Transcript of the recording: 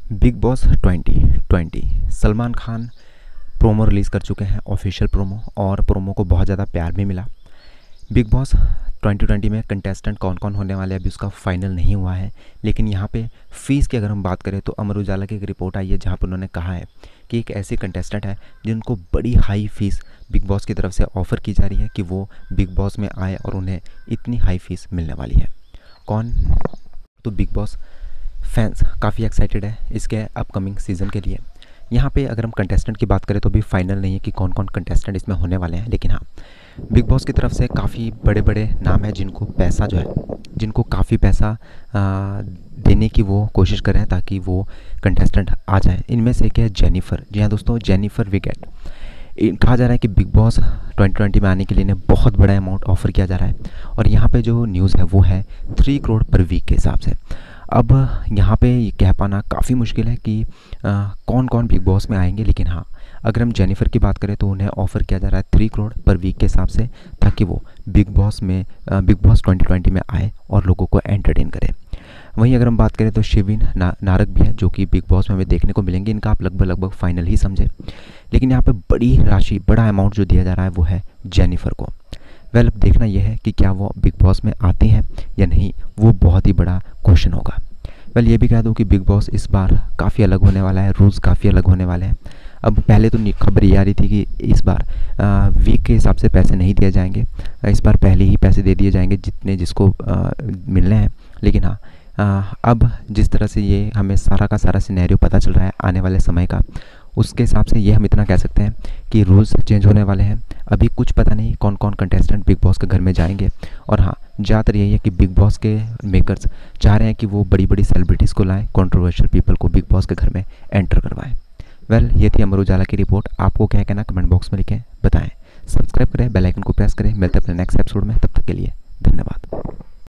Big Boss 2020 Salman Khan promo release कर चुके हैं, ऑफिशियल प्रोमो, और प्रोमो को बहुत ज़्यादा प्यार भी मिला। बिग बॉस 2020 में कंटेस्टेंट कौन कौन होने वाले अभी उसका फाइनल नहीं हुआ है, लेकिन यहाँ पे फ़ीस की अगर हम बात करें तो अमर उजाला की एक रिपोर्ट आई है जहाँ पर उन्होंने कहा है कि एक ऐसे कंटेस्टेंट है जिनको बड़ी हाई फीस बिग बॉस की तरफ से ऑफ़र की जा रही है कि वो बिग बॉस में आए और उन्हें इतनी हाई फीस मिलने वाली है। कौन? तो बिग बॉस फैंस काफ़ी एक्साइटेड है इसके अपकमिंग सीज़न के लिए। यहाँ पे अगर हम कंटेस्टेंट की बात करें तो अभी फाइनल नहीं है कि कौन कौन कंटेस्टेंट इसमें होने वाले हैं, लेकिन हाँ, बिग बॉस की तरफ से काफ़ी बड़े बड़े नाम हैं जिनको पैसा जो है, जिनको काफ़ी पैसा देने की वो कोशिश कर रहे हैं ताकि वो कंटेस्टेंट आ जाए। इनमें से एक है जेनिफर। जी हाँ दोस्तों, जेनिफर विगेट। कहा जा रहा है कि बिग बॉस 2020 में आने के लिए इन्हें बहुत बड़ा अमाउंट ऑफर किया जा रहा है, और यहाँ पे जो न्यूज़ है वो है 3 करोड़ पर वीक के हिसाब से। अब यहाँ पे ये कह पाना काफ़ी मुश्किल है कि कौन कौन बिग बॉस में आएंगे, लेकिन हाँ, अगर हम जेनिफर की बात करें तो उन्हें ऑफ़र किया जा रहा है 3 करोड़ पर वीक के हिसाब से, ताकि वो बिग बॉस 2020 में आए और लोगों को एंटरटेन करे। वहीं अगर हम बात करें तो शिविन नारक भी है जो कि बिग बॉस में हमें देखने को मिलेंगे। इनका आप लगभग फाइनल ही समझे, लेकिन यहाँ पे बड़ी राशि, बड़ा अमाउंट जो दिया जा रहा है वो है जेनिफर को। वेल, अब देखना यह है कि क्या वो बिग बॉस में आती हैं या नहीं, वो बहुत ही बड़ा क्वेश्चन होगा। वेल, ये भी कह दूँ कि बिग बॉस इस बार काफ़ी अलग होने वाला है, रूल्स काफ़ी अलग होने वाले हैं। अब पहले तो खबर ये आ रही थी कि इस बार वीक के हिसाब से पैसे नहीं दिए जाएंगे, इस बार पहले ही पैसे दे दिए जाएंगे जितने जिसको मिलने हैं। लेकिन हाँ, अब जिस तरह से ये हमें सारा का सारा सिनेरियो पता चल रहा है आने वाले समय का, उसके हिसाब से ये हम इतना कह सकते हैं कि रूल्स चेंज होने वाले हैं। अभी कुछ पता नहीं कौन कौन कंटेस्टेंट बिग बॉस के घर में जाएंगे, और हाँ, ज़्यादातर यही है कि बिग बॉस के मेकर्स चाह रहे हैं कि वो बड़ी बड़ी सेलिब्रिटीज़ को लाएं, कंट्रोवर्शियल पीपल को बिग बॉस के घर में एंटर करवाएं। वेल, ये थी अमर उजाला की रिपोर्ट। आपको क्या कहना कमेंट बॉक्स में लिखें, बताएं। सब्सक्राइब करें, बेल आइकन को प्रेस करें। मिलते हैं अपने नेक्स्ट एपिसोड में, तब तक के लिए धन्यवाद।